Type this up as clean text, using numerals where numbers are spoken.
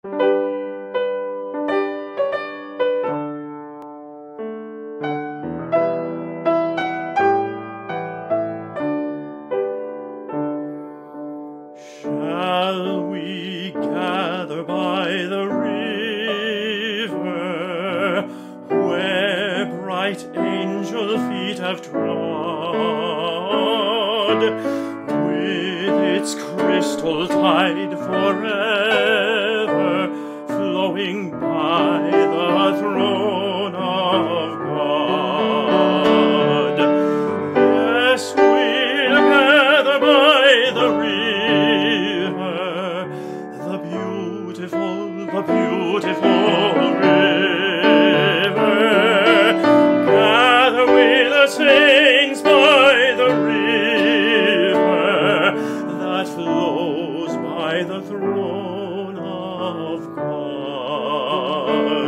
Shall we gather by the river, where bright angel feet have trod, with its crystal tide forever flowing by the throne of God? Yes, we'll gather by the river, the beautiful river. Gather with the saints by the river that flows by the throne of God.